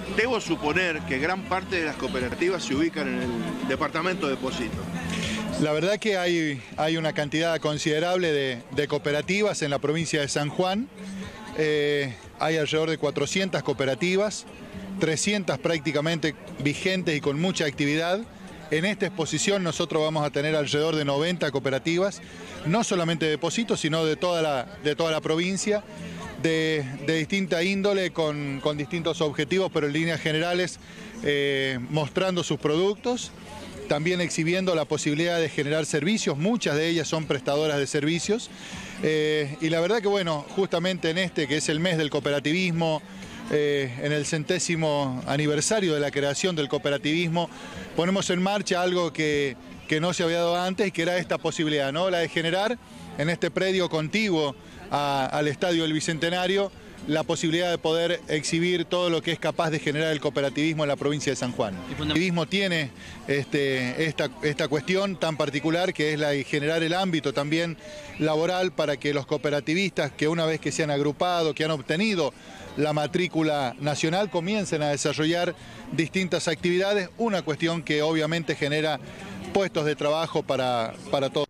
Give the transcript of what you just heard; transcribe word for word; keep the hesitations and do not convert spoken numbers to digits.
Debo suponer que gran parte de las cooperativas se ubican en el departamento de Pocito. La verdad que hay, hay una cantidad considerable de, de cooperativas en la provincia de San Juan. Eh, hay alrededor de cuatrocientas cooperativas, trescientas prácticamente vigentes y con mucha actividad. En esta exposición nosotros vamos a tener alrededor de noventa cooperativas, no solamente de Pocito, sino de toda la, de toda la provincia, de, de distinta índole, con, con distintos objetivos, pero en líneas generales eh, mostrando sus productos, también exhibiendo la posibilidad de generar servicios, muchas de ellas son prestadoras de servicios. Eh, y la verdad que bueno, justamente en este que es el mes del cooperativismo, eh, en el centésimo aniversario de la creación del cooperativismo, ponemos en marcha algo que, que no se había dado antes y que era esta posibilidad, ¿no? La de generar en este predio contiguo a, al Estadio del Bicentenario la posibilidad de poder exhibir todo lo que es capaz de generar el cooperativismo en la provincia de San Juan. El cooperativismo tiene este, esta, esta cuestión tan particular que es la de generar el ámbito también laboral para que los cooperativistas que una vez que se han agrupado, que han obtenido la matrícula nacional, comiencen a desarrollar distintas actividades, una cuestión que obviamente genera puestos de trabajo para, para todos.